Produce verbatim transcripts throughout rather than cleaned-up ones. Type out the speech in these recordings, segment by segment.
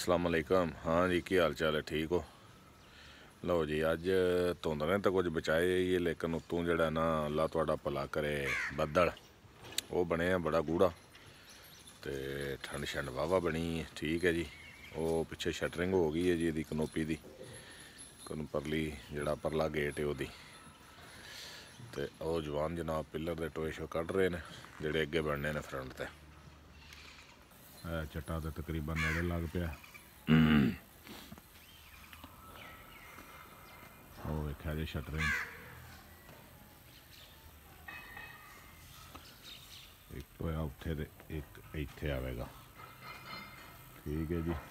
अस्सलाम वालेकुम। हाँ जी, की हाल चाल है? ठीक हो? लो जी, अज धुंद ने तो कुछ बचाए ही है, लेकिन उत्तों जड़ा ना अल्लाह तुहाडा भला करे बदल वो बने बड़ा गूढ़ा, तो ठंड शंड वाहवा बनी है। ठीक है जी। वो पिछे शटरिंग हो गई है जी इसकी कनोपी की, कन परली जड़ा परला गेट है वही, तो वह जवान जनाब पिलर के टोए शो कढ़ रहे हैं जोड़े अगे बनने ने फ्रंट से। चट्टा तो तकरीबन नेड़े लग पाया। वो वेख्या जी शटरिंग एक टोया उत्थे ते एक इत्थे आवेगा। ठीक है जी।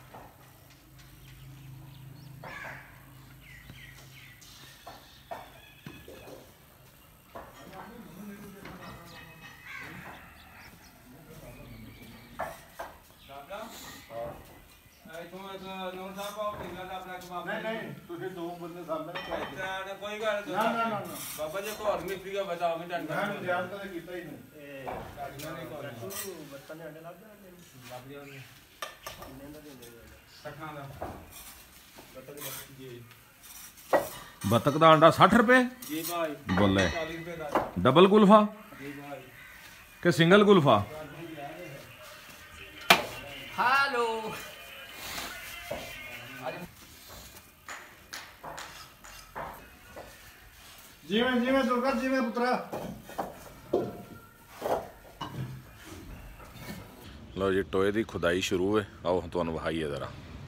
बाबा जी को और मिस्त्री का बताओ मैं डन कर ध्यान तो कीता ही नहीं ए नहीं कर बर्तन ने अंडे लग गए बाप रे ने ने दे सखा दा बतक जी बतख का अंडा साठ रुपए जी भाई बोले चालीस रुपए दा डबल गुल्फा जी भाई के सिंगल गुल्फा? हेलो जी मैं जी मैं दुर्गा जी मैं पुत्रा। लो जी, टोए की खुदाई शुरू है। आओ तुहानू विखाईए जरा।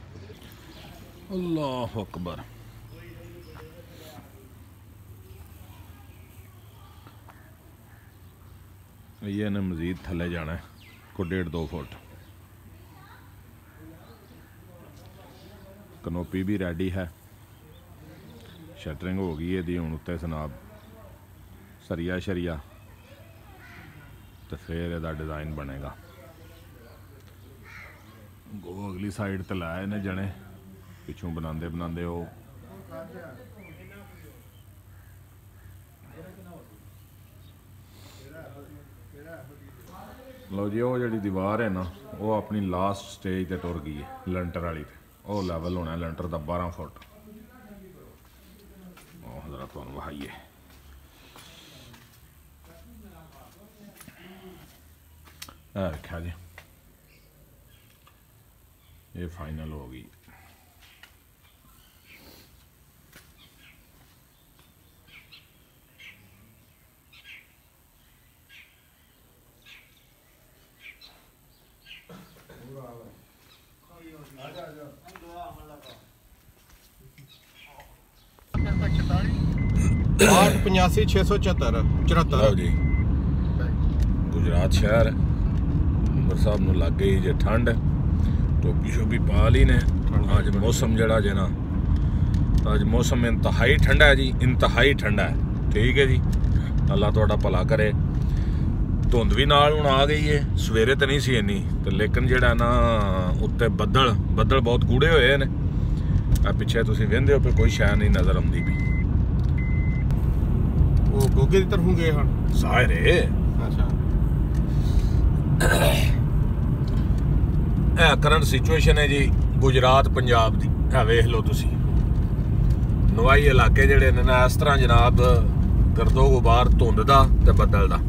अल्लाह अकबर। ये ने मजीद थले जाना है को डेढ़ दो फुट। कनोपी भी रेडी है, शटरिंग हो गई है हुण उत्ते सनाब सरिया शरिया, तो फिर यदा डिज़ाइन बनेगा। गो अगली साइड तो लाए ने जने पिछों बनाते बनाते वो लो जी। वो जी दीवार है ना वो अपनी लास्ट स्टेज पर टुर गई है लंटर वाली, वो लैवल होना लंटर का बारह फुट। जरा तुहानू विखाईए। रखा जी, ये फाइनल हो गई। आठ पचासी छः सौ चौहत्तर चौहत्तर जी। गुजरात शहर अंबर साहब नूं लग गई जे ठंड, टोपी शोपी पा ली ने। अज मौसम जड़ा जे ना अज मौसम इंतहाई ठंडा है जी, इंतहाई ठंडा है। ठीक है जी। अल्लाह तुहाडा भला करे। धुंद भी नाल हुण आ गई है, सवेरे तो नहीं सी इन्नी, तो लेकिन जड़ा ना उत्ते बदल बदल बहुत गूढ़े होए ने। पिछे तुसीं वेंदे हो पे कोई शै नहीं नज़र आउंदी भी। वो गोगे की तरफ गए हन सारे। अच्छा ए करंट सिचुएशन है जी गुजरात पंजाब दी, है वेख लो तुसी। नवाई इलाके जड़े ने ना इस तरह जनाब गर्दो गुबार धुंद दा ते बदल दा।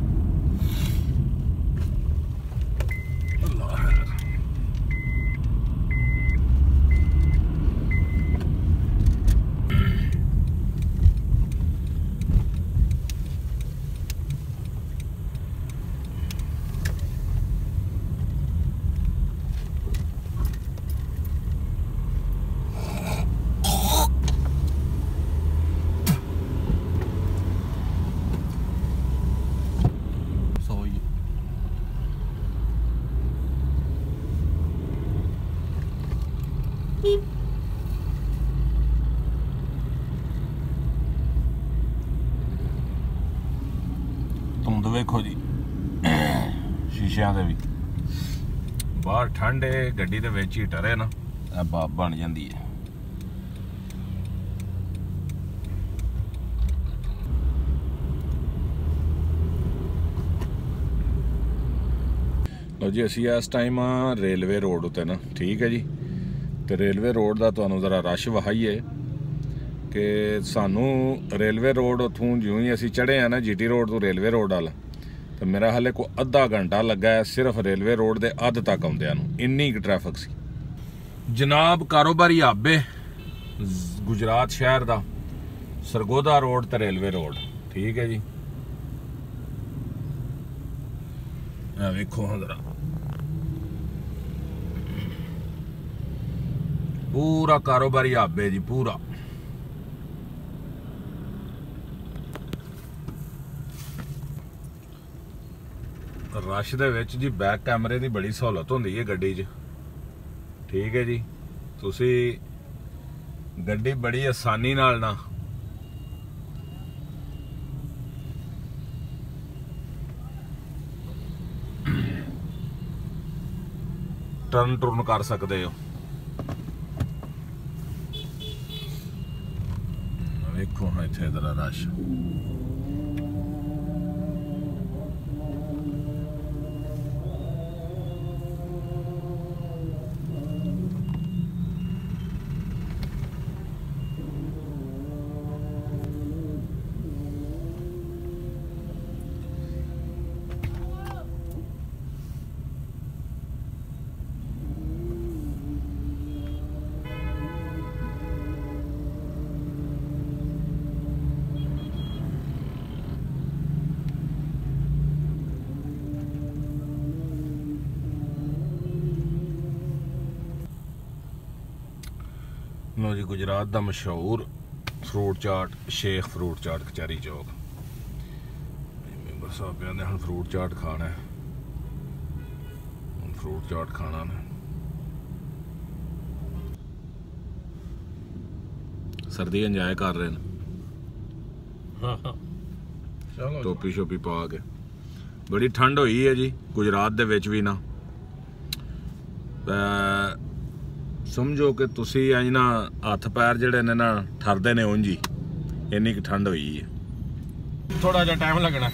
धुंद वेखो जी शीशियां दे भी बाहर ठंड है, गड्डी दे विच हीटर है ना बाप बन जाती है। लो जी, असी इस टाइम रेलवे रोड उत्ते ना, ठीक है जी। तो रेलवे रोड का तुहानू ज़रा रश वहाइए कि सानू रेलवे रोड उतों जियों ही असी चढ़े हैं ना जी टी रोड तो रेलवे रोड वाल, तो मेरा हाले को अद्धा घंटा लगा है सिर्फ रेलवे रोड के अध तक आउंदियां नूं, इन्नी क ट्रैफिक सी जनाब। कारोबारी आबे गुजरात शहर का सरगोदा रोड तो रेलवे रोड, ठीक है जी। वेखो हाँ जरा पूरा कारोबारी आबे जी पूरा। रश दे विच जी बैक कैमरे की बड़ी सहूलत होंदी है गड्डी च, ठीक है जी। तुसी गड्डी बड़ी आसानी नाल ना टर्न टुर्न कर सकते हो। देखो हाँ इत्थे जरा रश लो जी। गुजरात का मशहूर fruit chaat Sheikh fruit chaat Kachehri Chowk. Member साहब कहते हम फ्रूट चाट खाना है, फ्रूट चाट खाना ने सर्दी इंजॉय कर रहे हैं। टोपी शोपी पा के बड़ी ठंड हुई है जी गुजरात दे विच भी ना। समझो कि तुसी अज ना हथ पैर जिहड़े ने ना ठरदे ने उंज ही, इन्नी की ठंड हुई है। थोड़ा जा टाइम लगना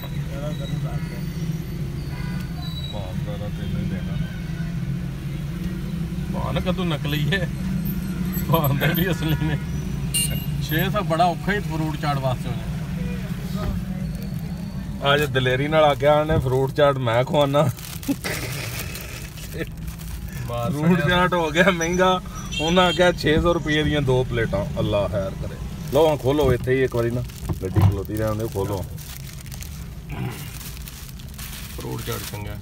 भान कदू नकली है भान दे भी असली ने। छे सौ बड़ा औखा ही फ्रूट चाट वास्ते होने। अज दलेरी नाल आख्या ने फ्रूट चाट मैं खवाना। फ्रूट चाट हो गया महंगा, उन्हें आख्या छे सौ रुपये दी दो प्लेटा। अल्लाह खैर करे। लो हाँ खोलो इत्थे ही एक बारी ना गड्डी खलोती रहने खोलो। फ्रूट चाट चंगा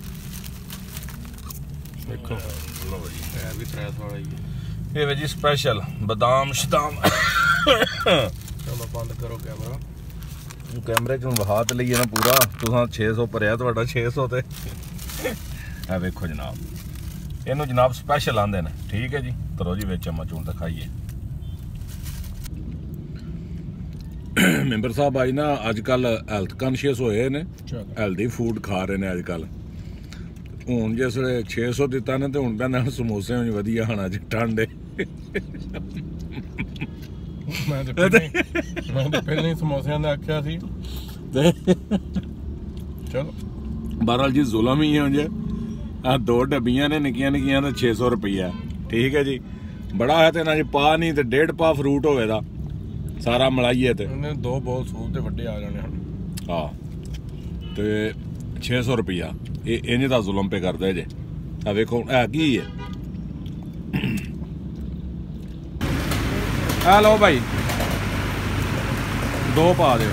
देखो लो जी है भी त्रै सौ वाला ही है। ये जी स्पेशल बादाम शदाम। चलो बंद करो कैमरा। कैमरे चों वहा तो लईए ना पूरा तुसां छे सौ भरिया तुहाडा छे सौ ते। है वेखो जनाब इनू जनाब स्पेशल आंदे ने, ठीक है जी। करो जी विच चम्मच हूं खाइए। मैंबर साहब आज ना अजकल हैल्थ कॉन्शियस होए ने, हैल्दी फूड खा रहे हैं अजकल। हूँ जिसले छे सौ दिता ने तो हूँ कहना समोसे होने वधिया खाना जी ठंड। मैं तो पहले ही समोसियां दा आख्या सी। चलो बहरहाल जी जुलम ही है जे आ दो डब्बियां ने निक्कियां निक्कियां तो छे सौ रुपया, ठीक है जी। बड़ा है तो ना जी पा नहीं तो डेढ़ पा फ्रूट होवे दा सारा मलाइए ते दो बोल सूप ते वड्डे आ जाने हन। हाँ ते छे सौ रुपया ये इंज दा जुलम पे करदे जे। आ वेखो है की है। आ लो भाई दो पा दो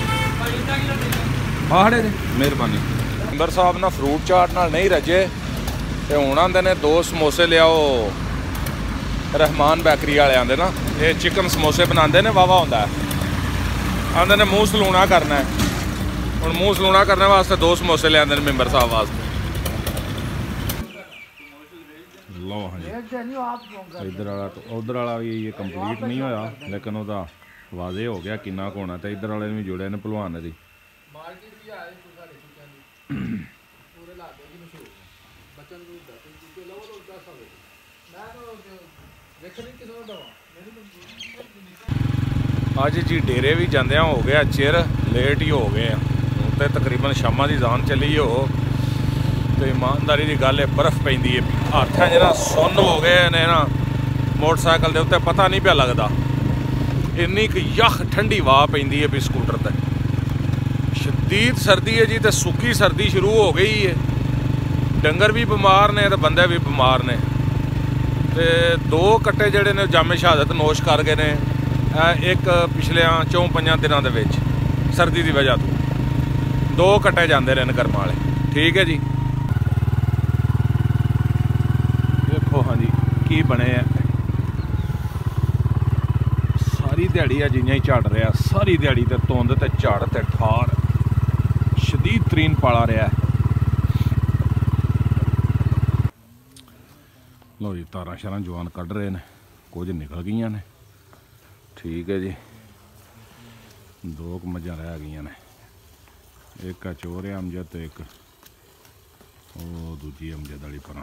फाड़े दे मेहरबानी। मैंबर साहब ना फ्रूट चाट नाल नहीं रजे ते हुण आंदे ने दो समोसे लियाओ रहमान बेकरी वाले आंदे ना, ये चिकन समोसे बनाते ने वावा होंदा है। आंदे ने मूँह सलूना करना है, हुण मूँह सलूना करने वास्ते दो समोसे ले आंदे ने मैंबर साहब वास्ते। लो हाँ जी इधर वाला उधर वाला भी ये कंप्लीट नहीं होया लेकिन वह वाजे हो गया किन्ना कुछ होना। तो इधर वाले भी जुड़े ने भलवान दी। अज जी डेरे भी जांदियां हो गया चिर लेट ही हो गए हूँ तो तकरीबन शामां की जान चली हो। तो ईमानदारी की गल है बर्फ पैंदी है हथ च ना सुन्न हो गए ने ना मोटरसाइकिल के उत्ते पता नहीं पिया लगता, इन्नी क यख ठंडी वाह पैंदी है भी स्कूटर ते। शदीद सर्दी है जी, तो सुक्की सर्दी शुरू हो गई है। डंगर भी बीमार ने तो बंदे भी बीमार ने। ते दो कट्टे जड़े ने जामे शहादत नोश कर गए ने एक पिछले चौं पंजां दिनों के विच सर्दी की वजह तो। दो कट्टे जाते रहे गर्म वाले। ठीक है जी, देखो हाँ जी की बने है। सारी दिहाड़ी है जियां ही झड़ रहा, सारी दिहाड़ी ते धुंध ते झड़ ते ठार शदीद तरीन पाला रहा। लो जी तारा शारां जवान कढ़ रहे हैं, कुछ निकल गई ने। ठीक है जी, दो मझां रह गई ने, एक आ चोर है अमजद तो एक वो दूजी अमजद वाली पर।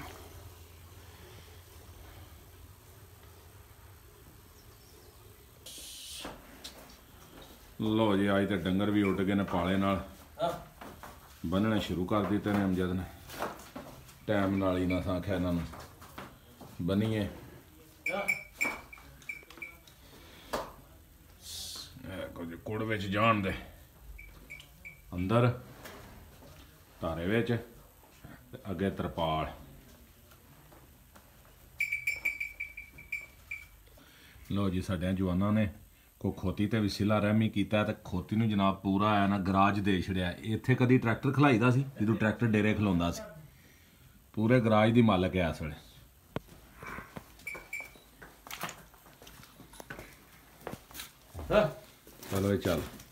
लो जी अज तो डंगर भी उड़ गए ने पाले नाल, बन्नने शुरू कर दिते ने अमजद ने। टाइम नाल ही ना आख्या इन्होंने बनीए। कुछ कुड़ विच जान दे अंदर धारे विच, अगे तरपाल। लो जी साढ़े जवानों ने को खोती ते भी सिला रहमी किया, तो खोती नूं जनाब पूरा आया ना गराज दे छड़िया। इत्थे कदी ट्रैक्टर खलाईदा सी, जदों ट्रैक्टर डेरे खलोंदा सी। पूरे गराज दी मालक है इस वेले। चलो चल